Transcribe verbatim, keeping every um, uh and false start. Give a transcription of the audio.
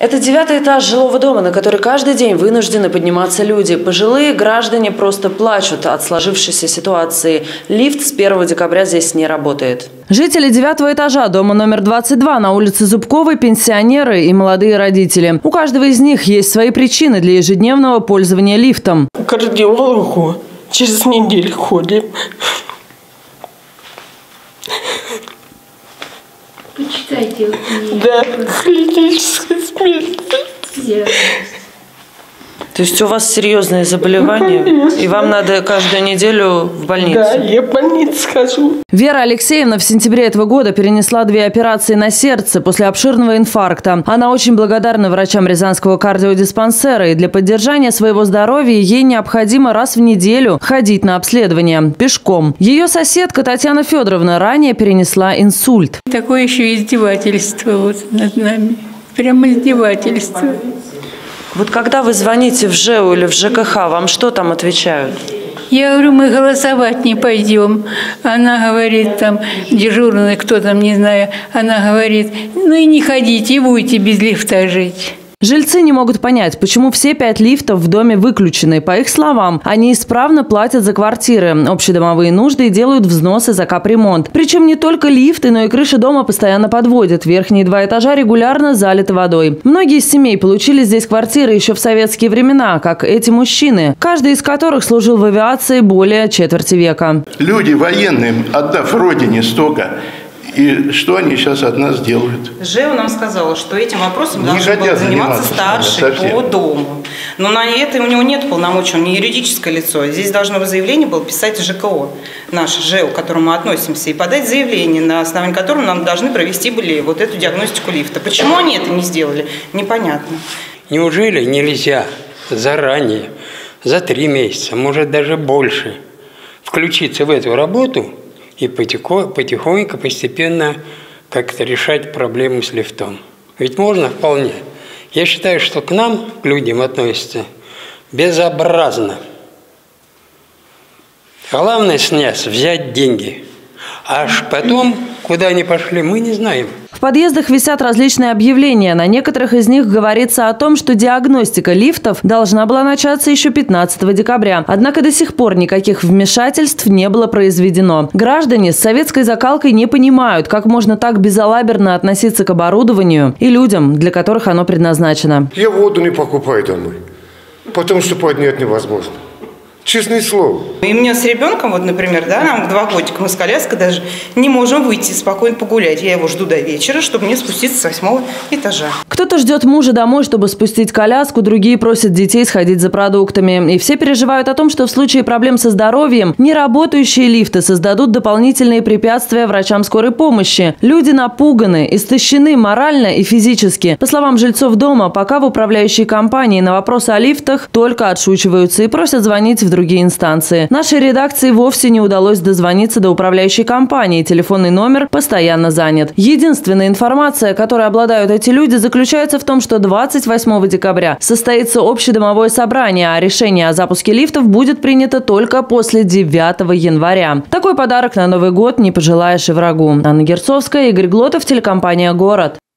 Это девятый этаж жилого дома, на который каждый день вынуждены подниматься люди. Пожилые граждане просто плачут от сложившейся ситуации. Лифт с первого декабря здесь не работает. Жители девятого этажа дома номер двадцать два на улице Зубковой – пенсионеры и молодые родители. У каждого из них есть свои причины для ежедневного пользования лифтом. К кардиологу через неделю ходим. Почитайте. Да, клиническая смерть. То есть у вас серьезные заболевания, Конечно. И вам надо каждую неделю в больницу? Да, я в больницу хожу. Вера Алексеевна в сентябре этого года перенесла две операции на сердце после обширного инфаркта. Она очень благодарна врачам Рязанского кардиодиспансера, и для поддержания своего здоровья ей необходимо раз в неделю ходить на обследование пешком. Ее соседка Татьяна Федоровна ранее перенесла инсульт. Такое еще издевательство вот над нами. Прямо издевательство. Вот когда вы звоните в ЖЭУ или в ЖКХ, вам что там отвечают? Я говорю, мы голосовать не пойдем. Она говорит, там, дежурный, кто там, не знаю, она говорит, ну и не ходите, и будете без лифта жить. Жильцы не могут понять, почему все пять лифтов в доме выключены. По их словам, они исправно платят за квартиры, общедомовые нужды и делают взносы за капремонт. Причем не только лифты, но и крыши дома постоянно подводят. Верхние два этажа регулярно залиты водой. Многие из семей получили здесь квартиры еще в советские времена, как эти мужчины, каждый из которых служил в авиации более четверти века. Люди военные, отдав родине столько, и что они сейчас от нас делают? ЖЭУ нам сказала, что этим вопросом Не должен был заниматься заниматься старший по дому. Но на это у него нет полномочий, он не юридическое лицо. Здесь должно бы заявление было писать ЖКО, наш ЖЭУ, к которому мы относимся, и подать заявление, на основании которого нам должны провести были вот эту диагностику лифта. Почему они это не сделали, непонятно. Неужели нельзя заранее, за три месяца, может даже больше, включиться в эту работу и потихоньку, постепенно как-то решать проблему с лифтом? Ведь можно вполне. Я считаю, что к нам, к людям, относятся безобразно. Главное с нас взять деньги. Аж потом, куда они пошли, мы не знаем. В подъездах висят различные объявления. На некоторых из них говорится о том, что диагностика лифтов должна была начаться еще пятнадцатого декабря. Однако до сих пор никаких вмешательств не было произведено. Граждане с советской закалкой не понимают, как можно так безалаберно относиться к оборудованию и людям, для которых оно предназначено. Я воду не покупаю домой, потому что поднять невозможно. Честное слово. И мне с ребенком, вот, например, да, нам два годика, мы с коляской даже не можем выйти спокойно погулять. Я его жду до вечера, чтобы мне спуститься с восьмого этажа. Кто-то ждет мужа домой, чтобы спустить коляску, другие просят детей сходить за продуктами. И все переживают о том, что в случае проблем со здоровьем неработающие лифты создадут дополнительные препятствия врачам скорой помощи. Люди напуганы, истощены морально и физически. По словам жильцов дома, пока в управляющей компании на вопросы о лифтах только отшучиваются и просят звонить в другие инстанции. Нашей редакции вовсе не удалось дозвониться до управляющей компании. Телефонный номер постоянно занят. Единственная информация, которой обладают эти люди, заключается в том, что двадцать восьмого декабря состоится общедомовое собрание, а решение о запуске лифтов будет принято только после девятого января. Такой подарок на Новый год не пожелаешь и врагу. Анна Герцовская, Игорь Глотов, телекомпания «Город».